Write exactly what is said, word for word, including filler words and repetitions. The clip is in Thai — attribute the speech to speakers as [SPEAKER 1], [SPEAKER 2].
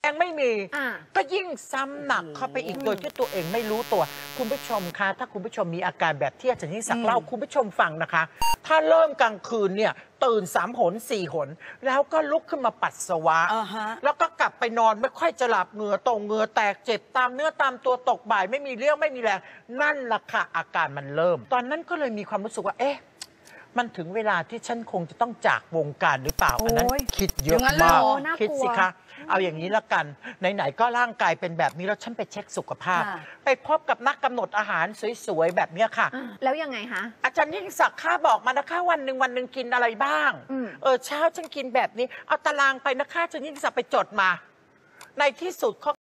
[SPEAKER 1] งไม่มีก็ยิ่งซ้ำหนักเข้าไปอีกโดยที่ตัวเองไม่รู้ตัวคุณผู้ชมคะถ้าคุณผู้ชมมีอาการแบบที่อาจารย์ยิ่งศักดิ์เล่าคุณผู้ชมฟังนะคะถ้าเริ่มกลางคืนเนี่ยตื่นสามหนสี่หนแล้วก็ลุกขึ้นมาปัสสาวะ uh-huh. แล้วก็กลับไปนอนไม่ค่อยจะหลับเหงื่อตรงเหงื่อแตกเจ็บตามเนื้อตามตัวตกบ่ายไม่มีเรี่ยวไม่มีแรงนั่นแหละค่ะอาการมันเริ่มตอนนั้นก็เลยมีความรู้สึกว่าเอ๊ะมันถึงเวลาที่ฉันคงจะต้องจากวงการหรือเปล่าอันนั้นคิดเยอะมากคิดสิคะเอาอย่างนี้ละกันไหนๆก็ร่างกายเป็นแบบนี้แล้วฉันไปเช็คสุขภาพไปพบกับนักกำหนดอาหารสวยๆแบบนี้ค่ะ
[SPEAKER 2] แล้วยังไงคะ
[SPEAKER 1] อาจารย์ยิ่งศักดิ์ข้าบอกมานะคะวันหนึ่งวันหนึ่งกินอะไรบ้างเออเช้าฉันกินแบบนี้เอาตารางไปนะคะอาจารย์ยิ่งศักดิ์ไปจดมาในที่สุดเขา